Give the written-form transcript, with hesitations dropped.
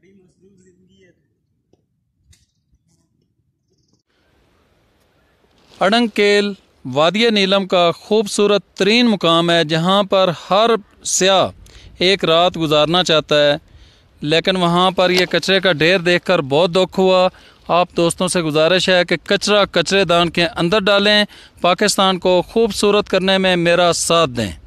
اڈنکیل وادی نیلم کا خوبصورت ترین مقام ہے جہاں پر ہر سیاح ایک رات گزارنا چاہتا ہے، لیکن وہاں پر یہ کچرے کا ڈھیر دیکھ کر بہت دکھ ہوا۔ آپ دوستوں سے گزارش ہے کہ کچرا کچرے دان کے اندر ڈالیں، پاکستان کو خوبصورت کرنے میں میرا ساتھ دیں۔